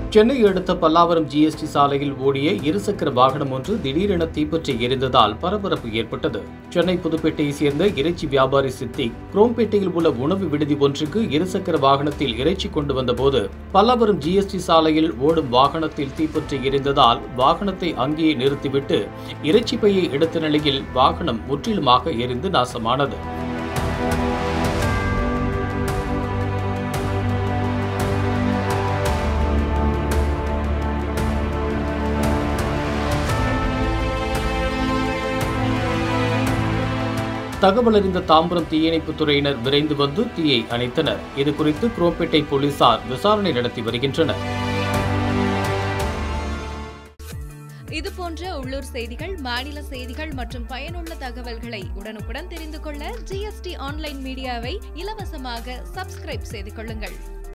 சென்னை அடுத்த பல்லாவரம் ஜிஎஸ்டி சாலையில் ஓடிய இருசக்கர வாகனம் ஒன்று திடீரென தீப்பற்றி எரிந்ததால் பரபரப்பு ஏற்பட்டது. சென்னை புதுப்பேட்டையை சேர்ந்த இறைச்சி வியாபாரி சித்திக் குரோம்பேட்டையில் உள்ள உணவு விடுதி ஒன்றுக்கு இருசக்கர வாகனத்தில் இறைச்சி கொண்டு வந்தபோது பல்லாவரம் ஜிஎஸ்டி சாலையில் ஓடும் வாகனத்தில் தீப்பற்றி எரிந்ததால் வாகனத்தை அங்கேயே நிறுத்திவிட்டு இறைச்சி பையை எடுத்த நிலையில் வாகனம் முற்றிலுமாக எரிந்து நாசமானது. தகவல் அறிந்த தாம்பரம் தீயணைப்புத் துறையினர் விரைந்து வந்து தீயை அணைத்தனர். இதுகுறித்து குரோம்பேட்டை போலீசார் விசாரணை நடத்தி வருகின்றனர். இதுபோன்ற உள்ளூர் செய்திகள், மாநில செய்திகள் மற்றும் பயனுள்ள தகவல்களை உடனுக்குடன் தெரிந்து கொள்ள GST ஆன்லைன் மீடியாவை இலவசமாக சப்ஸ்கிரைப் செய்து கொள்ளுங்கள்.